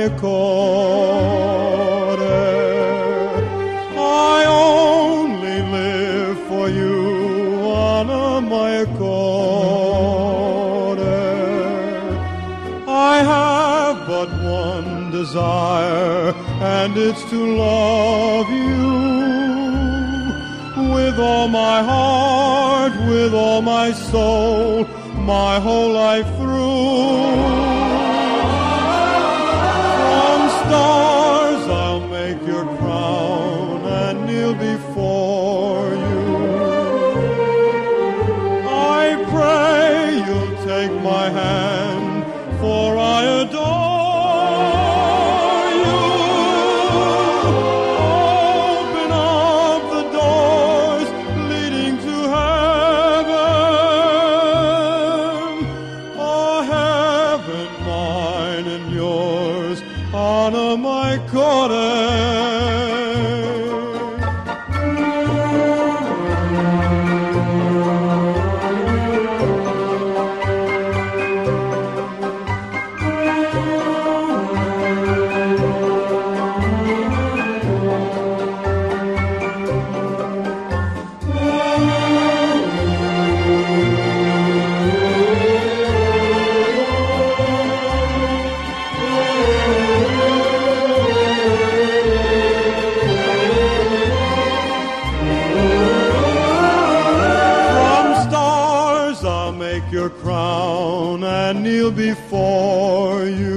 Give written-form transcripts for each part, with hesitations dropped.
cuore. I only live for you, Anema, cuore. I have but one desire, and it's to love you with all my heart, with all my soul, my whole life through. From stars I'll make your crown and kneel before you. I pray you'll take my hand, for I adore you. Open up the doors leading to heaven, oh heaven mine and yours, Anema, cuore. Your crown and kneel before you.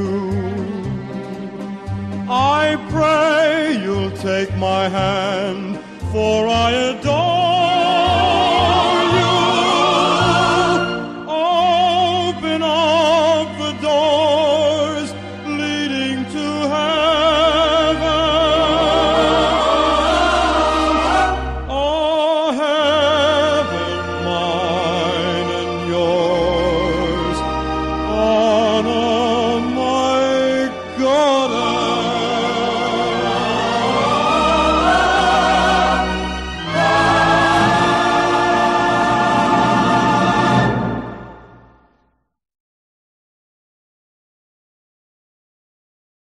I pray you'll take my hand, for I adore you. Open